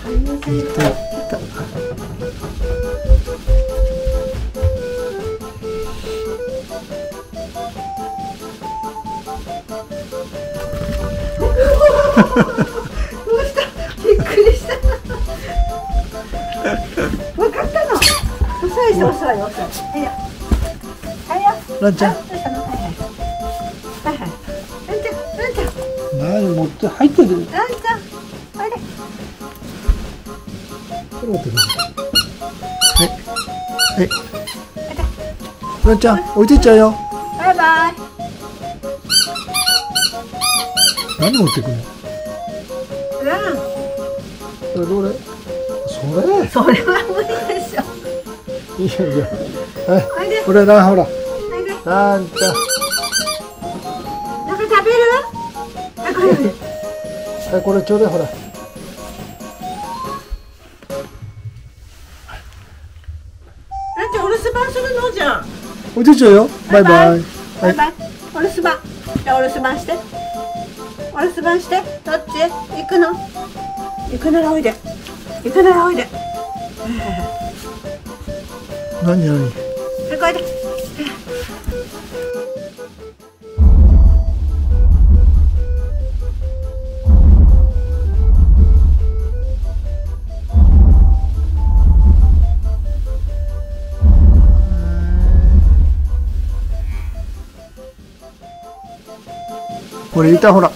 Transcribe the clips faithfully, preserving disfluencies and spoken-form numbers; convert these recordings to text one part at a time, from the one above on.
いたいた。 どうした？びっくりした。わかったの。遅いし遅い遅い。はいよ。はいよ。 ランちゃん。 どうしたの？はいはい。はいはい。ランちゃん、ランちゃん。 何持って入ってる。 ランちゃん。おいで。 これ持ってくる。はい。はい。ランちゃん、置いてっちゃうよ。 バイバイ。 何持ってくるの。 ラン。 それどれ。それ。 それは無理でしょ。 いやいや。はい。 おいで。 これな、ほら。 おいで。 ランちゃん。 なんか食べる？あ、これ。 はい、これちょうだい、ほら。 ランちゃんお留守番するのじゃん。 置いてっちゃうよ。バイバイ。 バイバイ。お留守番。じゃあお留守番して。お留守番して。どっち？行くの？行くならおいで。行くならおいで。 何何。 はい、こいで。 これいた、ほら。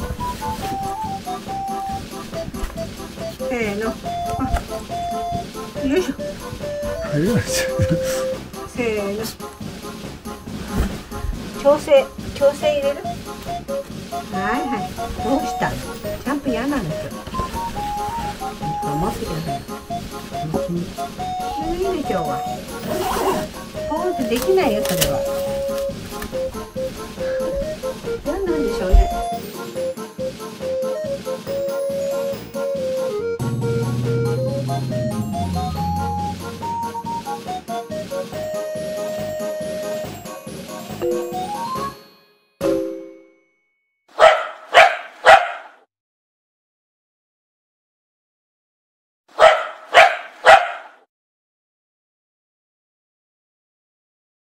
せーの。あ、よいしょ。 入れないじせーの。調整、調整入れる。はいはい。どうした。キャンプ嫌なんですよ。持ってください。いいね、今日は。ポーンってできないよ、それは。